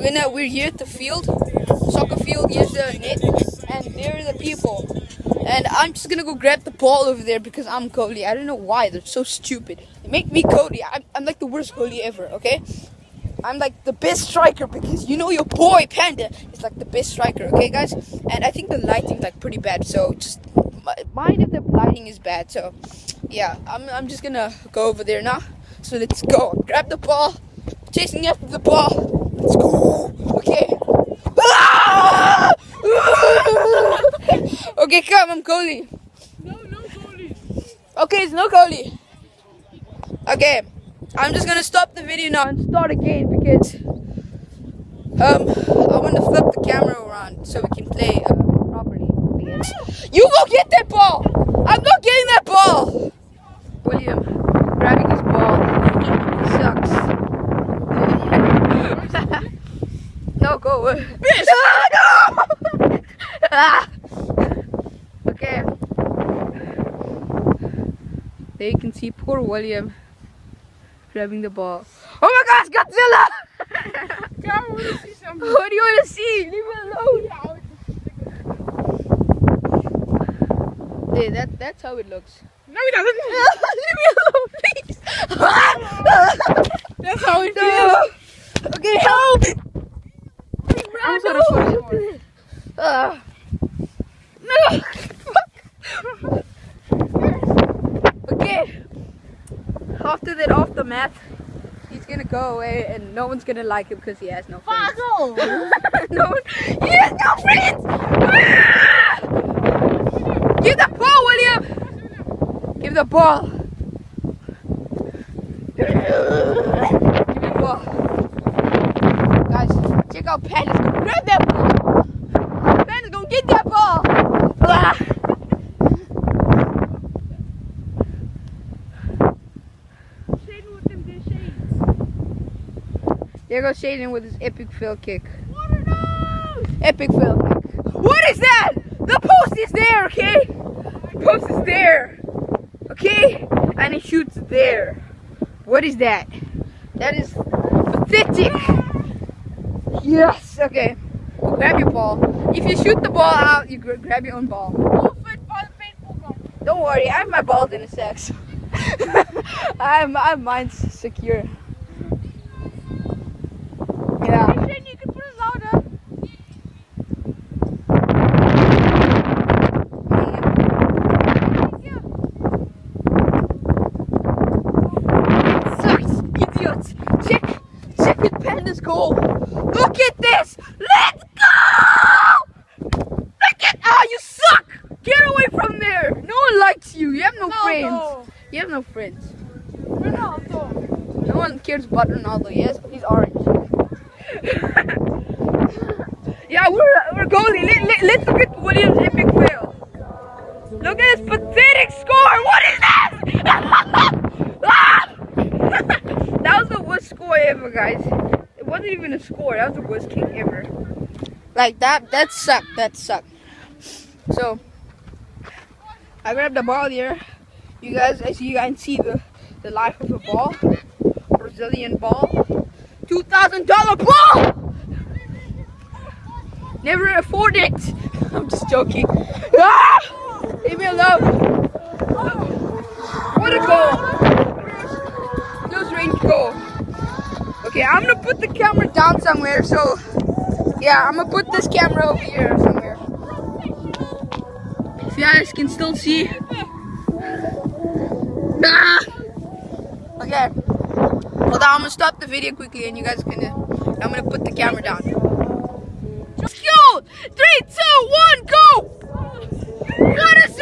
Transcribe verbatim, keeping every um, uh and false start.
gonna we're here at the field, soccer field. Here's the net, and there are the people. And I'm just gonna go grab the ball over there because I'm goalie. I don't know why they're so stupid. They make me goalie. I'm, I'm like the worst goalie ever. Okay, I'm like the best striker because you know your boy Panda is like the best striker. Okay, guys. And I think the lighting's like pretty bad, so just mind if the lighting is bad. So yeah, I'm I'm just gonna go over there now. So let's go. Grab the ball. Chasing after the ball. Let's go. Okay. Ah! Okay, come. I'm goalie. No, no goalie. Okay, it's no goalie. Okay, I'm just gonna stop the video now and start again because um I want to flip the camera around so we can play uh, properly. You go get that ball. I'm not getting that ball. William grabbing his ball. He sucks. No, go away. Ah, no! Ah. Okay. There you can see poor William grabbing the ball. Oh my gosh, Godzilla! Come, I want to see something. What do you want to see? Leave me alone. Hey, that, that's how it looks. No, he doesn't. Leave me alone, please. That's how it No. feels. Okay, help! I'm sort of sorry. Uh, no! Okay. After that, off the mat, he's gonna go away and no one's gonna like him because he has no friends. No one, he has no friends! Ah! Give the ball, William! Give the ball! Give the ball. Guys, check out Panda's gonna grab that ball! Panda's gonna get that ball! Ah! There goes Shaden with his epic fail kick. Epic fail kick. What is that? The post is there, okay? The post is there. Okay? And he shoots there. What is that? That is pathetic. Yes, okay. Grab your ball. If you shoot the ball out, you grab your own ball. Don't worry, I have my balls in a sec. So I have, I have mine secure. Yeah. Hey, you can put it louder. It sucks, idiots. Check, check it, Panda's goal. Look at this. Let's go. Look at, ah, you suck. Get away from there. No one likes you. You have no Ronaldo. friends. You have no friends. Ronaldo. No one cares about Ronaldo. Yes, he's orange. Yeah, we're we're goalie. Let, let, let's look at William's epic fail. Look at this pathetic score. What is that? Ah! That was the worst score ever, guys. It wasn't even a score. That was the worst kick ever. Like that. That sucked. That sucked. So I grabbed the ball here. You guys, as you guys see the the life of a ball, Brazilian ball, two thousand dollar ball. Never afford it. I'm just joking. Ah! Leave me alone. What a goal. Close range goal. Okay, I'm gonna put the camera down somewhere. So, yeah, I'm gonna put this camera over here somewhere. If you guys can still see. Ah! Okay. Hold on, I'm gonna stop the video quickly and you guys can. Uh, I'm gonna put the camera down. Let's go! Three, two, one, go! What a